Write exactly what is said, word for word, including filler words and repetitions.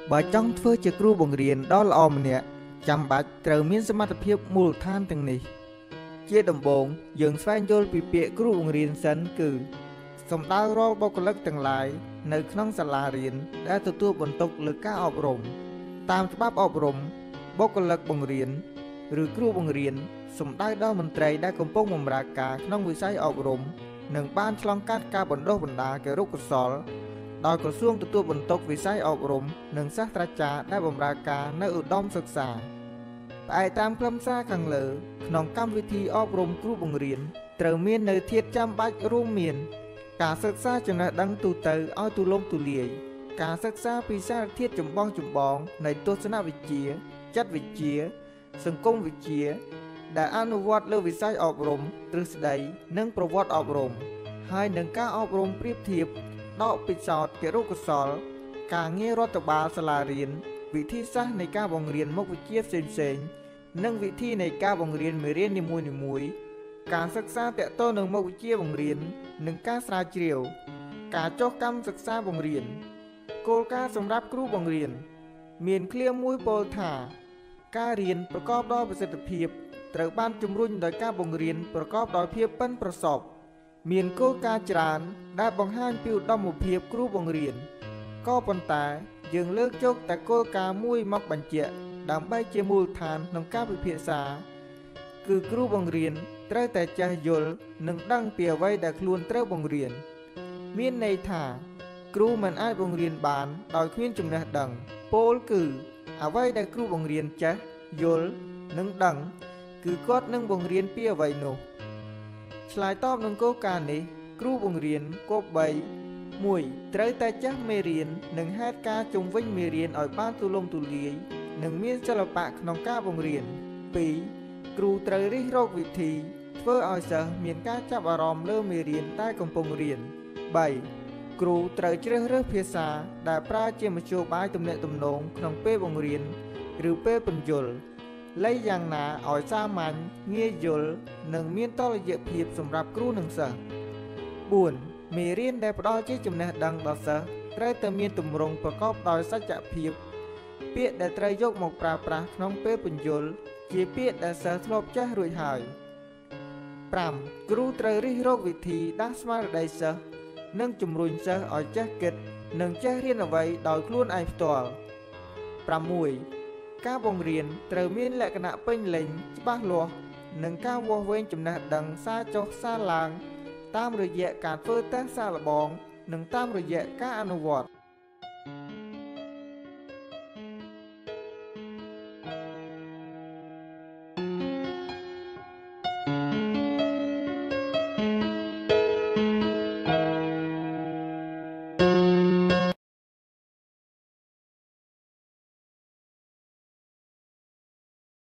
បើចង់ធ្វើជាគ្រូបង្រៀនដ៏ល្អម្នាក់ចាំបាច់ត្រូវមានសមត្ថភាពមូលដ្ឋានទាំងនេះជាដំបូងយើងស្វែងយល់ពីពាក្យគ្រូបង្រៀនសិនគឺសំដៅរាល់បុគ្គលិកទាំងឡាយនៅក្នុងសាលារៀនដែលទទួលបន្ទុកលើការអប់រំតាមច្បាប់អប់រំបុគ្គលិកបង្រៀនឬគ្រូបង្រៀនសំដៅដល់មន្ត្រីដែលកំពុងបម្រើការក្នុងវិស័យអប់រំនិងបានឆ្លងកាត់ការបណ្ដុះបណ្ដាលគរុកោសល្យដោយក្រសួងទទួលបន្ទុកវិស័យអប់រំនិងសាស្ត្រាចារ្យដែលបម្រើការនៅឧត្តមសិក្សាផ្អែកតាមខ្លឹមសារខាងលើក្នុងកម្មវិធីអប់រំគ្រូបង្រៀនត្រូវមាននៅធាតុចាំបាច់រួមមានការសិក្សាចំណេះដឹងទូទៅឲ្យទូលំទូលាយការសិក្សាពីសារធាតុចម្បងចម្បងនៃទស្សនវិជ្ជាចិត្តវិទ្យាសង្គមវិទ្យាដែលអនុវត្តលើវិស័យអប់រំទ្រឹស្ដីនិងប្រវត្តិអប់រំហើយនឹងការអប់រំប្រៀបធៀបដកពិសោធន៍គរុកោសល្យការងាររដ្ឋបាលសាលារៀនវិធីសាស្ត្រនៃការបង្រៀនមុខវិជ្ជាផ្សេងៗនិងវិធីនៃការបង្រៀនមេរៀននីមួយៗការសិក្សាទាក់ទងនឹងមុខវិជ្ជាបង្រៀននិងការស្រាវជ្រាវការចុះកម្មសិក្សាបង្រៀនគោលការណ៍សម្រាប់គ្រូបង្រៀនមានឃ្លាមួយពោលថាការរៀនប្រកបដោយប្រសិទ្ធភាពត្រូវបានជំរុញដោយការបង្រៀនប្រកបដោយភាពប៉ិនប្រសប់មានគោលការណ៍ច្រើនដែលបង្ហាញពីឧត្តមភាពគ្រូបង្រៀនក៏ប៉ុន្តែយើងលើកយកតែគោលការណ៍មួយមកបញ្ជាក់ដើម្បីជាមូលដ្ឋានក្នុងការពិភាក្សាគឺគ្រូបង្រៀនត្រូវតែចេះយល់និងដឹងពីអ្វីដែលខ្លួនត្រូវបង្រៀនមានន័យថាគ្រូមិនអាចបង្រៀនបានដោយគ្មានចំណេះដឹងពោលគឺអ្វីដែលគ្រូបង្រៀនចេះយល់និងដឹងគឺគាត់នឹងបង្រៀនពីអ្វីនោះឆ្លើយតបនឹងគោលការណ៍នេះគ្រូបង្រៀនគប្បី មួយ ត្រូវតែចេះមេរៀននិងហេតុការណ៍ជុំវិញមេរៀនឲ្យបានទូលំទូលាយនិងមានសិល្បៈក្នុងការបង្រៀន ពីរ គ្រូត្រូវរិះរកវិធីធ្វើឲ្យសិស្សមានការចាប់អារម្មណ៍លើមេរៀនដែលកំពុងរៀន បី គ្រូត្រូវជ្រើសរើសភាសាដែលប្រើជាមធ្យោបាយទំនាក់ទំនងក្នុងពេលបង្រៀនឬពេលពន្យល់លៃយ៉ាងណាឲ្យសាមញ្ញងាយយល់និងមានតុល្យភាពសម្រាប់គ្រូនិងសិស្ស បួន មេរៀនដែលផ្ដល់ជាចំណេះដឹងដល់សិស្សត្រូវតែមានទម្រង់ប្រកបដោយសច្ចភាពពាក្យដែលត្រូវយកមកប្រើប្រាស់ក្នុងពេលពន្យល់ជាពាក្យដែលសិស្សធ្លាប់ចេះរួចហើយ ប្រាំ គ្រូត្រូវរិះរកវិធីដាស់ស្មារតីសិស្សនិងជំរុញសិស្សឲ្យចេះគិតនិងចេះរៀនអ្វីដោយខ្លួនឯងផ្ទាល់ ប្រាំមួយ ការបង្រៀនត្រូវមានលក្ខណៈពេញលេញច្បាស់លាស់និងការវាស់វែងចំណេះដឹងសារចុះសារឡើងតាមរយៈការធ្វើតេស្តសាកល្បងនិងតាមរយៈការអនុវត្ត